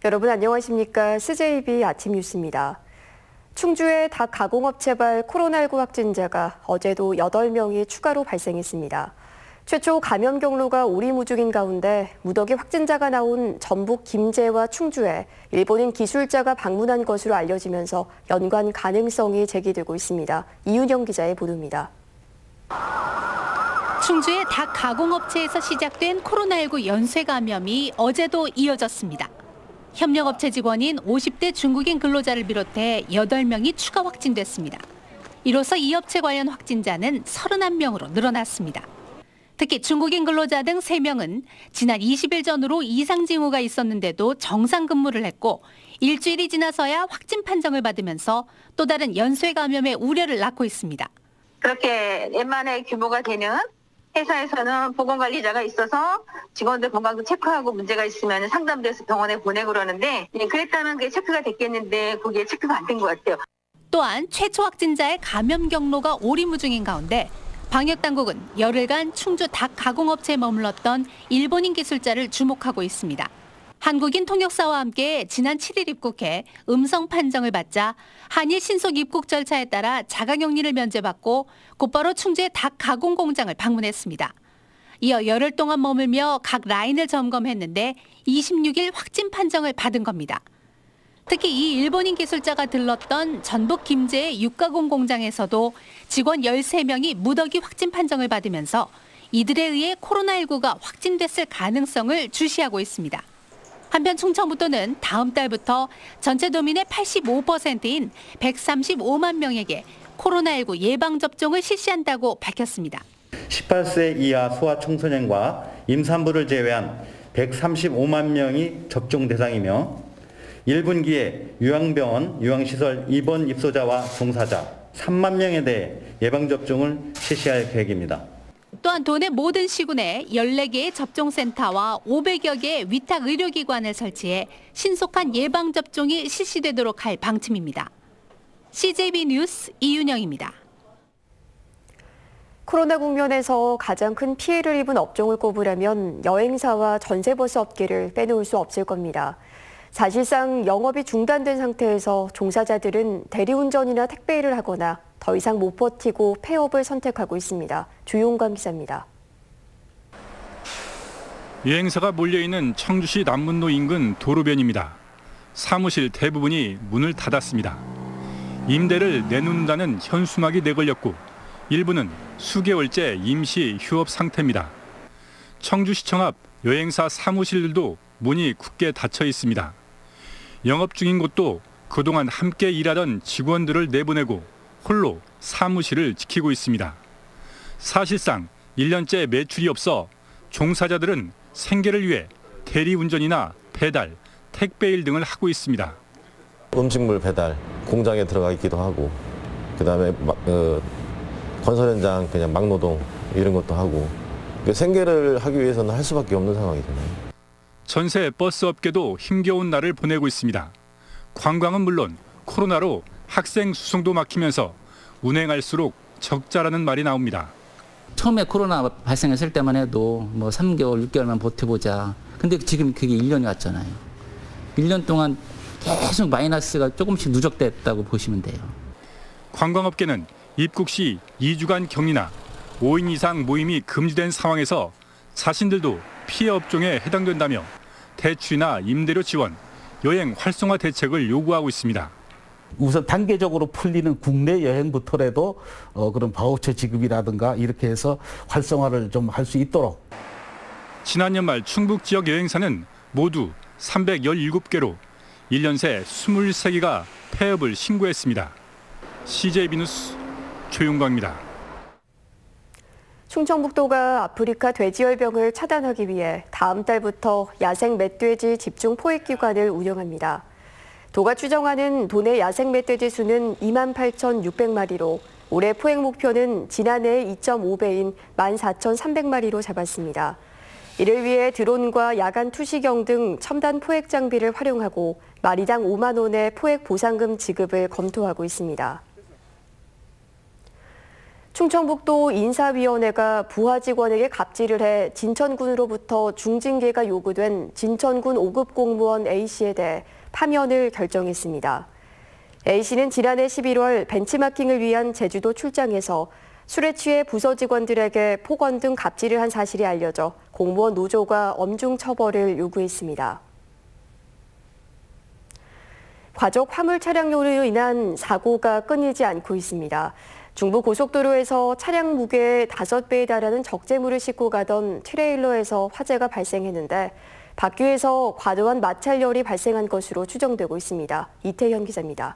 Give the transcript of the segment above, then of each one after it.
여러분 안녕하십니까? CJB 아침 뉴스입니다. 충주의 닭 가공업체발 코로나19 확진자가 어제도 8명이 추가로 발생했습니다. 최초 감염 경로가 오리무중인 가운데 무더기 확진자가 나온 전북 김제와 충주에 일본인 기술자가 방문한 것으로 알려지면서 연관 가능성이 제기되고 있습니다. 이윤영 기자의 보도입니다. 충주의 닭 가공업체에서 시작된 코로나19 연쇄 감염이 어제도 이어졌습니다. 협력업체 직원인 50대 중국인 근로자를 비롯해 8명이 추가 확진됐습니다. 이로써 이 업체 관련 확진자는 31명으로 늘어났습니다. 특히 중국인 근로자 등 3명은 지난 20일 전후로 이상 징후가 있었는데도 정상 근무를 했고 일주일이 지나서야 확진 판정을 받으면서 또 다른 연쇄 감염의 우려를 낳고 있습니다. 그렇게 웬만한 규모가 되는 회사에서는 보건관리자가 있어서 직원들 건강도 체크하고 문제가 있으면 상담돼서 병원에 보내고 그러는데 그랬다면 그게 체크가 됐겠는데 거기에 체크가 안 된 것 같아요. 또한 최초 확진자의 감염 경로가 오리무중인 가운데 방역당국은 열흘간 충주 닭 가공업체에 머물렀던 일본인 기술자를 주목하고 있습니다. 한국인 통역사와 함께 지난 7일 입국해 음성 판정을 받자 한일 신속 입국 절차에 따라 자가격리를 면제받고 곧바로 충주의 닭 가공 공장을 방문했습니다. 이어 열흘 동안 머물며 각 라인을 점검했는데 26일 확진 판정을 받은 겁니다. 특히 이 일본인 기술자가 들렀던 전북 김제의 육가공 공장에서도 직원 13명이 무더기 확진 판정을 받으면서 이들에 의해 코로나19가 확진됐을 가능성을 주시하고 있습니다. 한편 충청북도는 다음 달부터 전체 도민의 85%인 135만 명에게 코로나19 예방접종을 실시한다고 밝혔습니다. 18세 이하 소아청소년과 임산부를 제외한 135만 명이 접종 대상이며 1분기에 요양병원, 요양시설 입원 입소자와 종사자 3만 명에 대해 예방접종을 실시할 계획입니다. 또한 도내 모든 시군에 14개의 접종센터와 500여 개의 위탁 의료기관을 설치해 신속한 예방접종이 실시되도록 할 방침입니다. CJB 뉴스 이윤영입니다. 코로나 국면에서 가장 큰 피해를 입은 업종을 꼽으라면 여행사와 전세버스 업계를 빼놓을 수 없을 겁니다. 사실상 영업이 중단된 상태에서 종사자들은 대리운전이나 택배일을 하거나 더 이상 못 버티고 폐업을 선택하고 있습니다. 주용관 기자입니다. 여행사가 몰려있는 청주시 남문로 인근 도로변입니다. 사무실 대부분이 문을 닫았습니다. 임대를 내놓는다는 현수막이 내걸렸고 일부는 수개월째 임시 휴업 상태입니다. 청주시청 앞 여행사 사무실들도 문이 굳게 닫혀 있습니다. 영업 중인 곳도 그동안 함께 일하던 직원들을 내보내고 홀로 사무실을 지키고 있습니다. 사실상 1년째 매출이 없어 종사자들은 생계를 위해 대리운전이나 배달, 택배일 등을 하고 있습니다. 음식물 배달, 공장에 들어가 있기도 하고 그다음에 건설 현장 그냥 막노동 이런 것도 하고 생계를 하기 위해서는 할 수밖에 없는 상황이잖아요. 전세 버스 업계도 힘겨운 날을 보내고 있습니다. 관광은 물론 코로나로 학생 수송도 막히면서 운행할수록 적자라는 말이 나옵니다. 처음에 코로나 발생했을 때만 해도 뭐 3개월, 6개월만 버텨보자. 근데 지금 그게 1년이 왔잖아요. 1년 동안 계속 마이너스가 조금씩 누적됐다고 보시면 돼요. 관광업계는 입국 시 2주간 격리나 5인 이상 모임이 금지된 상황에서 자신들도 피해 업종에 해당된다며 대출이나 임대료 지원, 여행 활성화 대책을 요구하고 있습니다. 우선 단계적으로 풀리는 국내 여행부터라도 그런 바우처 지급이라든가 이렇게 해서 활성화를 좀 할 수 있도록. 지난 연말 충북 지역 여행사는 모두 317개로 1년 새 23개가 폐업을 신고했습니다. CJB 뉴스 조용광입니다. 충청북도가 아프리카 돼지열병을 차단하기 위해 다음 달부터 야생 멧돼지 집중 포획기관을 운영합니다. 도가 추정하는 도내 야생 멧돼지 수는 28,600마리로 올해 포획 목표는 지난해의 2.5배인 14,300마리로 잡았습니다. 이를 위해 드론과 야간 투시경 등 첨단 포획 장비를 활용하고 마리당 5만 원의 포획 보상금 지급을 검토하고 있습니다. 충청북도 인사위원회가 부하 직원에게 갑질을 해 진천군으로부터 중징계가 요구된 진천군 5급 공무원 A씨에 대해 파면을 결정했습니다. A씨는 지난해 11월 벤치마킹을 위한 제주도 출장에서 술에 취해 부서 직원들에게 폭언 등 갑질을 한 사실이 알려져 공무원 노조가 엄중 처벌을 요구했습니다. 과적 화물 차량으로 인한 사고가 끊이지 않고 있습니다. 중부고속도로에서 차량 무게의 5배에 달하는 적재물을 싣고 가던 트레일러에서 화재가 발생했는데 바퀴에서 과도한 마찰열이 발생한 것으로 추정되고 있습니다. 이태현 기자입니다.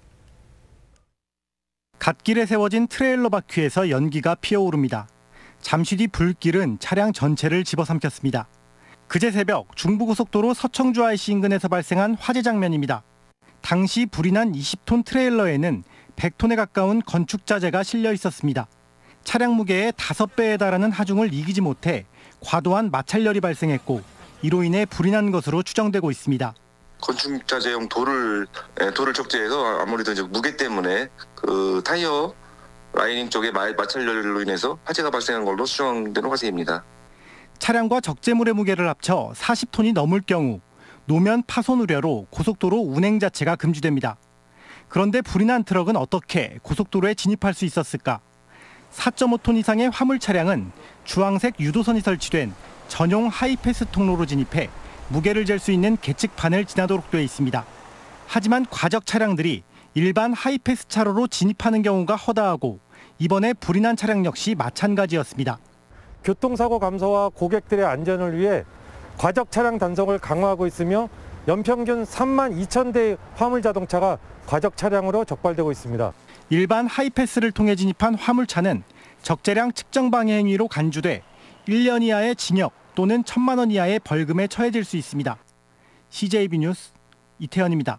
갓길에 세워진 트레일러 바퀴에서 연기가 피어오릅니다. 잠시 뒤 불길은 차량 전체를 집어삼켰습니다. 그제 새벽 중부고속도로 서청주 IC 인근에서 발생한 화재 장면입니다. 당시 불이 난 20톤 트레일러에는 100톤에 가까운 건축자재가 실려 있었습니다. 차량 무게의 5배에 달하는 하중을 이기지 못해 과도한 마찰열이 발생했고 이로 인해 불이 난 것으로 추정되고 있습니다. 건축자재용 돌을 적재해서 아무래도 이제 무게 때문에 그 타이어 라이닝 쪽에 마찰열로 인해서 화재가 발생한 걸로 추정되는 화재입니다. 차량과 적재물의 무게를 합쳐 40톤이 넘을 경우 노면 파손 우려로 고속도로 운행 자체가 금지됩니다. 그런데 불이 난 트럭은 어떻게 고속도로에 진입할 수 있었을까? 4.5톤 이상의 화물 차량은 주황색 유도선이 설치된 전용 하이패스 통로로 진입해 무게를 잴 수 있는 계측판을 지나도록 되어 있습니다. 하지만 과적 차량들이 일반 하이패스 차로로 진입하는 경우가 허다하고 이번에 불이 난 차량 역시 마찬가지였습니다. 교통사고 감소와 고객들의 안전을 위해 과적 차량 단속을 강화하고 있으며 연평균 3만 2천 대의 화물 자동차가 과적 차량으로 적발되고 있습니다. 일반 하이패스를 통해 진입한 화물차는 적재량 측정 방해 행위로 간주돼 1년 이하의 징역 또는 1,000만 원 이하의 벌금에 처해질 수 있습니다. CJB 뉴스 이태현입니다.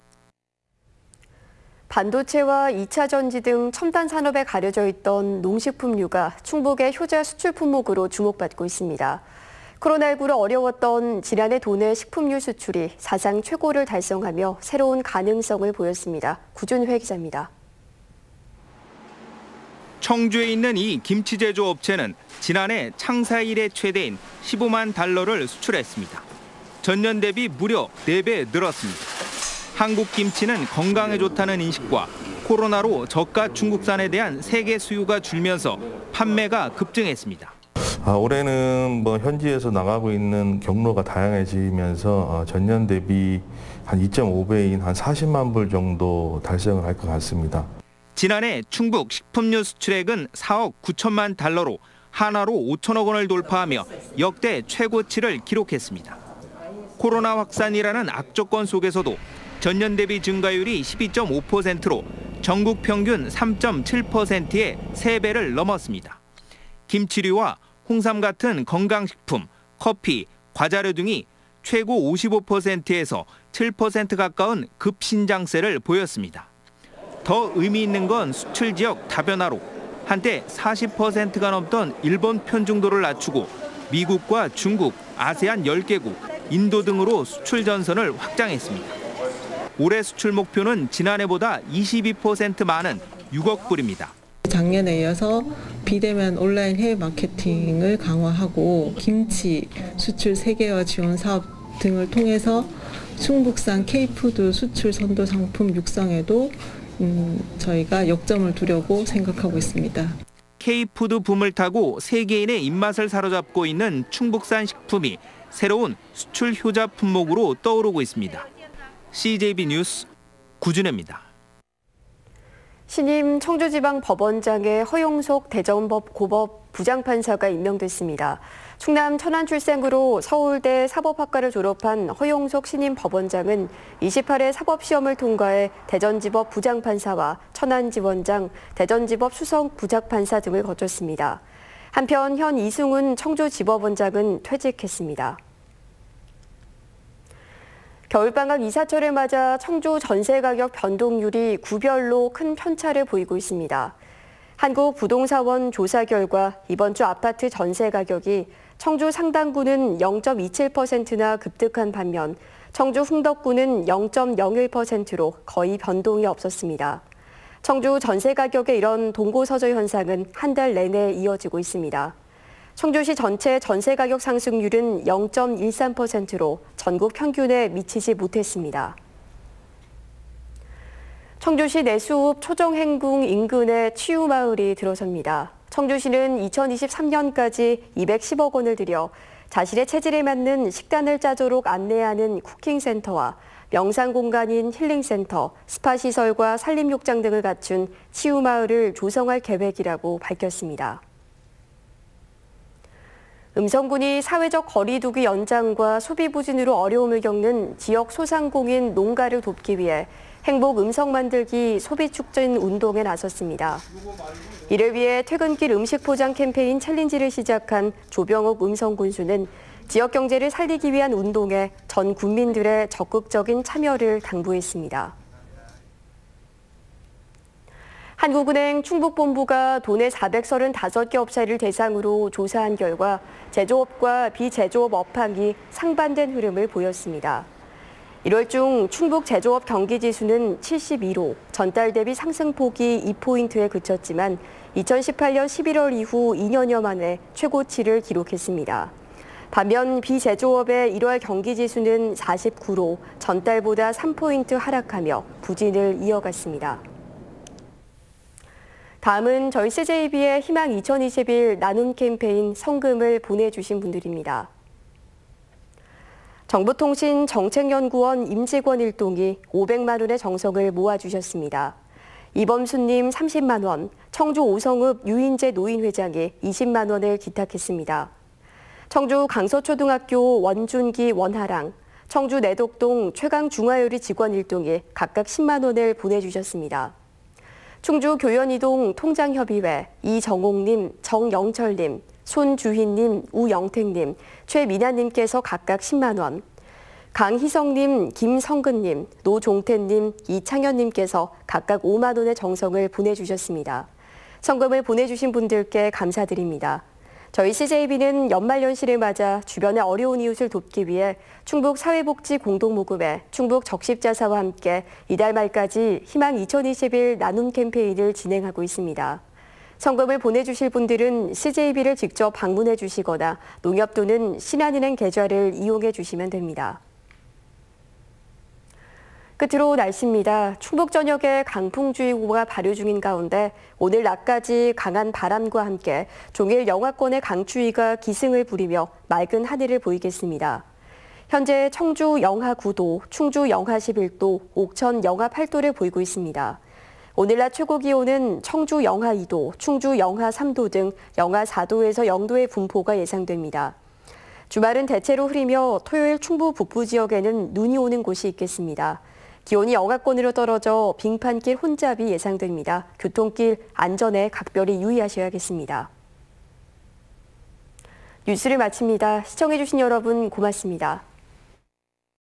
반도체와 2차 전지 등 첨단 산업에 가려져 있던 농식품류가 충북의 효자 수출 품목으로 주목받고 있습니다. 코로나19로 어려웠던 지난해 도내 식품류 수출이 사상 최고를 달성하며 새로운 가능성을 보였습니다. 구준회 기자입니다. 청주에 있는 이 김치 제조 업체는 지난해 창사 이래 최대인 15만 달러를 수출했습니다. 전년 대비 무려 4배 늘었습니다. 한국 김치는 건강에 좋다는 인식과 코로나로 저가 중국산에 대한 세계 수요가 줄면서 판매가 급증했습니다. 올해는 현지에서 나가고 있는 경로가 다양해지면서 전년 대비 한 2.5배인 한 40만 불 정도 달성을 할 것 같습니다. 지난해 충북 식품류 수출액은 4억 9천만 달러로 한화로 5천억 원을 돌파하며 역대 최고치를 기록했습니다. 코로나 확산이라는 악조건 속에서도 전년 대비 증가율이 12.5%로 전국 평균 3.7%의 3배를 넘었습니다. 김치류와 홍삼 같은 건강식품, 커피, 과자류 등이 최고 55%에서 7% 가까운 급신장세를 보였습니다. 더 의미 있는 건 수출 지역 다변화로 한때 40%가 넘던 일본 편중도를 낮추고 미국과 중국, 아세안 10개국, 인도 등으로 수출 전선을 확장했습니다. 올해 수출 목표는 지난해보다 22% 많은 6억 불입니다. 작년에 이어서 비대면 온라인 해외 마케팅을 강화하고 김치 수출 세계화 지원 사업 등을 통해서 충북산 K푸드 수출 선도 상품 육성에도 저희가 역점을 두려고 생각하고 있습니다. K푸드 붐을 타고 세계인의 입맛을 사로잡고 있는 충북산 식품이 새로운 수출 효자 품목으로 떠오르고 있습니다. CJB 뉴스 구준혜입니다. 신임 청주지방법원장에 허용석 대전법 고법 부장판사가 임명됐습니다. 충남 천안 출생으로 서울대 사법학과를 졸업한 허용석 신임 법원장은 28회 사법시험을 통과해 대전지법 부장판사와 천안지원장, 대전지법 수석 부장판사 등을 거쳤습니다. 한편 현 이승훈 청주지법원장은 퇴직했습니다. 겨울방학 이사철을 맞아 청주 전세가격 변동률이 구별로 큰 편차를 보이고 있습니다. 한국부동산원 조사 결과 이번 주 아파트 전세 가격이 청주 상당구는 0.27%나 급등한 반면 청주 흥덕구는 0.01%로 거의 변동이 없었습니다. 청주 전세 가격의 이런 동고서저 현상은 한 달 내내 이어지고 있습니다. 청주시 전체 전세 가격 상승률은 0.13%로 전국 평균에 미치지 못했습니다. 청주시 내수읍 초정행궁 인근에 치유마을이 들어섭니다. 청주시는 2023년까지 210억 원을 들여 자신의 체질에 맞는 식단을 짜도록 안내하는 쿠킹센터와 명상공간인 힐링센터, 스파시설과 산림욕장 등을 갖춘 치유마을을 조성할 계획이라고 밝혔습니다. 음성군이 사회적 거리 두기 연장과 소비 부진으로 어려움을 겪는 지역 소상공인 농가를 돕기 위해 행복 음성 만들기 소비 촉진 운동에 나섰습니다. 이를 위해 퇴근길 음식 포장 캠페인 챌린지를 시작한 조병욱 음성군수는 지역 경제를 살리기 위한 운동에 전 국민들의 적극적인 참여를 당부했습니다. 한국은행 충북본부가 도내 435개 업체를 대상으로 조사한 결과 제조업과 비제조업 업황이 상반된 흐름을 보였습니다. 1월 중 충북 제조업 경기지수는 72로 전달 대비 상승폭이 2포인트에 그쳤지만 2018년 11월 이후 2년여 만에 최고치를 기록했습니다. 반면 비제조업의 1월 경기지수는 49로 전달보다 3포인트 하락하며 부진을 이어갔습니다. 다음은 저희 CJB의 희망 2021 나눔 캠페인 성금을 보내주신 분들입니다. 정보통신정책연구원 임직원 일동이 500만 원의 정성을 모아주셨습니다. 이범수님 30만 원, 청주 오성읍 유인재 노인회장이 20만 원을 기탁했습니다. 청주 강서초등학교 원준기 원하랑, 청주 내덕동 최강중화요리 직원 일동이 각각 10만 원을 보내주셨습니다. 충주 교연이동 통장협의회 이정옥님, 정영철님, 손주희님, 우영택님, 최민아님께서 각각 10만 원, 강희성님, 김성근님, 노종태님, 이창현님께서 각각 5만 원의 정성을 보내주셨습니다. 성금을 보내주신 분들께 감사드립니다. 저희 CJB는 연말연시를 맞아 주변의 어려운 이웃을 돕기 위해 충북사회복지공동모금회 충북적십자사와 함께 이달 말까지 희망 2021 나눔 캠페인을 진행하고 있습니다. 성금을 보내주실 분들은 CJB를 직접 방문해 주시거나 농협 또는 신한은행 계좌를 이용해 주시면 됩니다. 끝으로 날씨입니다. 충북 전역에 강풍주의보가 발효 중인 가운데 오늘 낮까지 강한 바람과 함께 종일 영하권의 강추위가 기승을 부리며 맑은 하늘을 보이겠습니다. 현재 청주 영하 9도, 충주 영하 11도, 옥천 영하 8도를 보이고 있습니다. 오늘 낮 최고 기온은 청주 영하 2도, 충주 영하 3도 등 영하 4도에서 0도의 분포가 예상됩니다. 주말은 대체로 흐리며 토요일 충북 북부 지역에는 눈이 오는 곳이 있겠습니다. 기온이 영하권으로 떨어져 빙판길 혼잡이 예상됩니다. 교통길 안전에 각별히 유의하셔야겠습니다. 뉴스를 마칩니다. 시청해주신 여러분 고맙습니다.